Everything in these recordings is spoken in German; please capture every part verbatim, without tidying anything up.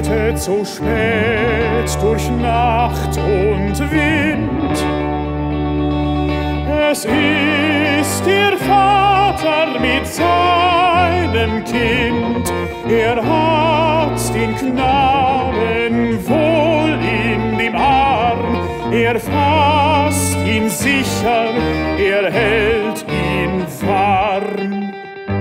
reitet so spät durch Nacht und Wind. Es ist der Vater mit seinem Kind, er hat den Knaben wohl in dem Arm, er fasst ihn sicher, er hält ihn warm.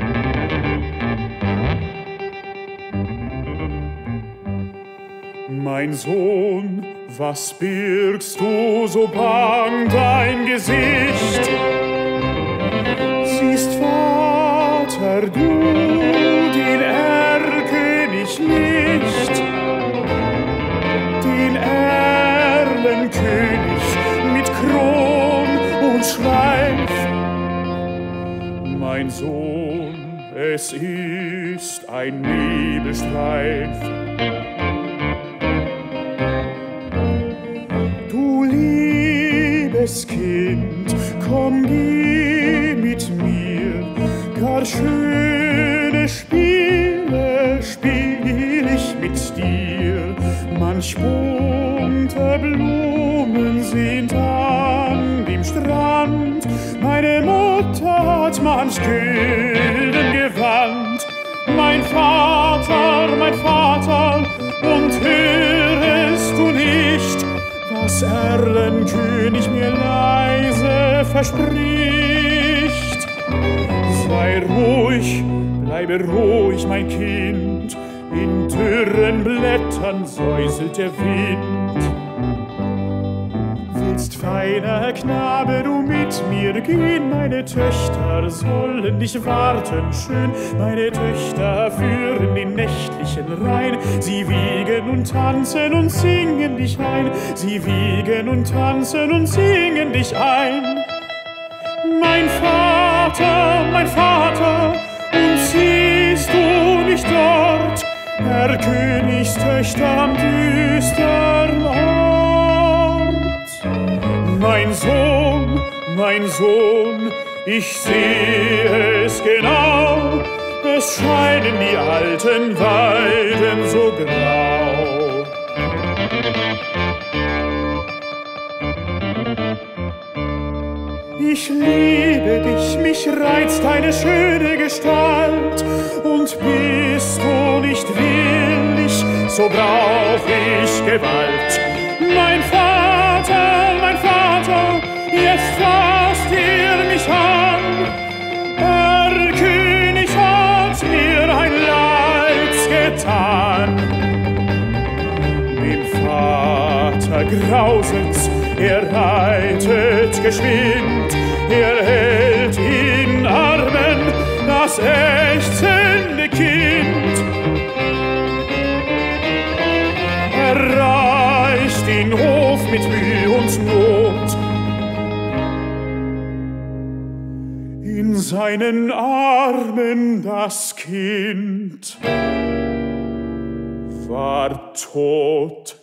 Mein Sohn, was birgst du so bang dein Gesicht? Siehst, Vater, du den Erlkönig nicht, den Erlenkönig mit Kron und Schweif. Mein Sohn, es ist ein Nebelstreif. Du liebes Kind, komm, geh mit mir, gar schöne Spiele spiel ich mit dir. Manch bunte Blumen sind an dem Strand, meine Mutter hat manch gülden Gewand. Mein Vater, mein Vater, und hörest du nicht, was Erlenkönig mir leise verspricht? Sei ruhig, bleibe ruhig, mein Kind, in dürren Blättern säuselt der Wind. Willst, feiner Knabe, du mit mir gehen? Meine Töchter sollen dich warten schön, meine Töchter führen den nächtlichen Rhein. Sie wiegen und tanzen und singen dich ein, sie wiegen und tanzen und singen dich ein. Mein Vater, mein Vater, und siehst du nicht dort Erlkönigstöchter am düstern Ort? Mein Sohn, mein Sohn, ich sehe es genau, es scheinen die alten Weiden so grau. Ich liebe dich, mich reizt deine schöne Gestalt, und bist du nicht willig, so brauch ich Gewalt. Mein Vater, mein Vater, jetzt fasst ihr mich an. Erlkönig hat mir ein Leids getan. Dem Vater grauset's, er reitet geschwind, er hält in Armen das ächzende Kind. Er reicht den Hof mit Mühe und Not, in seinen Armen das Kind war tot.